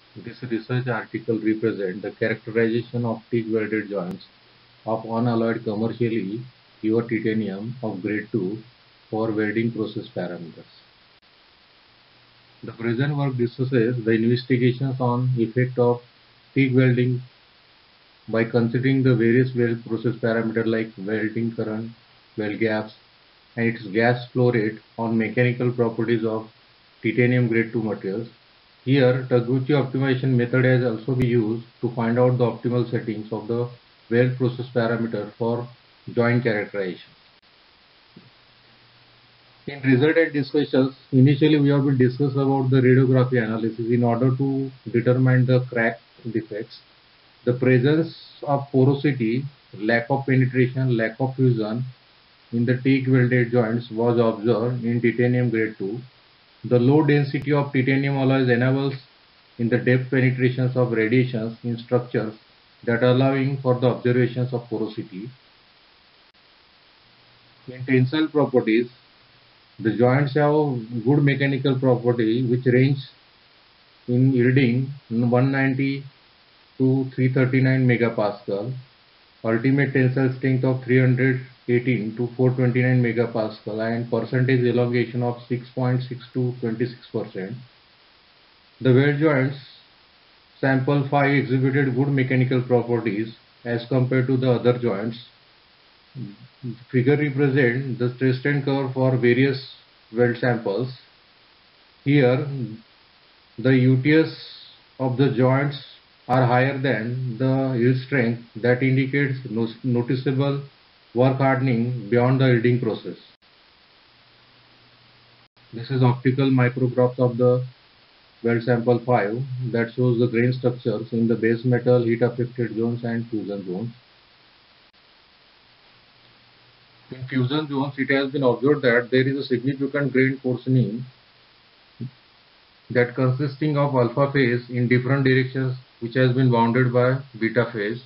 This research article represents the characterization of TIG welded joints of unalloyed commercially pure titanium of grade 2 for welding process parameters. The present work discusses the investigations on effect of TIG welding by considering the various weld process parameters like welding current, weld gaps, and its gas flow rate on mechanical properties of titanium grade 2 materials. Here, Gr-2 optimization method has also been used to find out the optimal settings of the weld process parameter for joint characterization. In resultant discussions, initially we have been discussed about the radiography analysis in order to determine the crack defects. The presence of porosity, lack of penetration, lack of fusion in the TIG welded joints was observed in titanium grade 2. The low density of titanium alloys enables in the depth penetrations of radiations in structures that allowing for the observations of porosity. In tensile properties, the joints have good mechanical property which range in yielding 190 to 339 megapascal, ultimate tensile strength of 318 to 429 megapascal, and percentage elongation of 6.6 to 26%. The weld joints sample 5 exhibited good mechanical properties as compared to the other joints. Figure represents the stress strain curve for various weld samples. Here, the UTS of the joints are higher than the yield strength that indicates noticeable work hardening beyond the yielding process. This is optical micrographs of the weld sample 5 that shows the grain structures in the base metal, heat affected zones and fusion zones. In fusion zones, it has been observed that there is a significant grain coarsening that consisting of alpha phase in different directions which has been bounded by beta phase.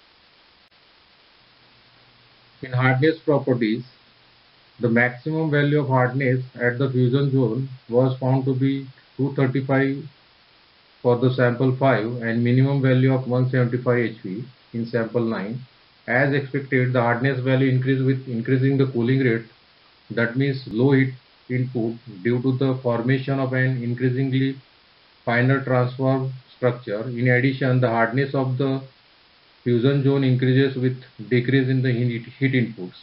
In hardness properties, the maximum value of hardness at the fusion zone was found to be 235 for the sample 5 and minimum value of 175 HV in sample 9. As expected, the hardness value increased with increasing the cooling rate, that means low heat input due to the formation of an increasingly finer transform structure. In addition, the hardness of the fusion zone increases with decrease in the heat inputs.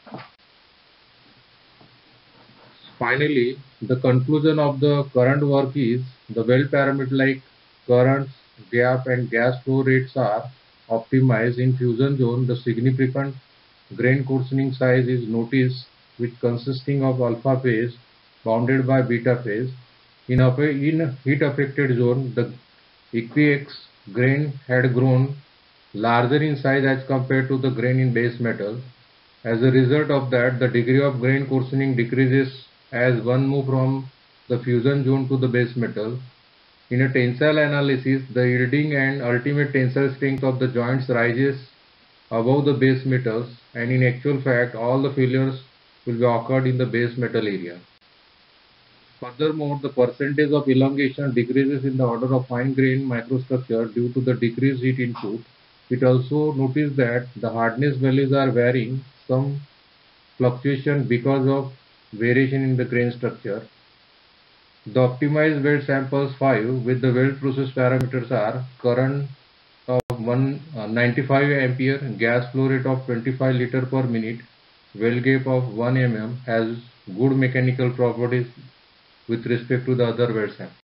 Finally, the conclusion of the current work is the weld parameters like currents, gap and gas flow rates are optimized in fusion zone. The significant grain coarsening size is noticed with consisting of alpha phase bounded by beta phase. In heat affected zone, the equinox grain had grown larger in size as compared to the grain in base metal. As a result of that, the degree of grain coarsening decreases as one moves from the fusion zone to the base metal. In a tensile analysis, the yielding and ultimate tensile strength of the joints rises above the base metals, and in actual fact, all the failures will be occurred in the base metal area. Furthermore, the percentage of elongation decreases in the order of fine grained microstructure due to the decreased heat input. It also noticed that the hardness values are varying some fluctuation because of variation in the grain structure. The optimized weld samples 5 with the weld process parameters are current of 95 ampere, gas flow rate of 25 liter per minute, weld gap of 1 mm, has good mechanical properties with respect to the other weld samples.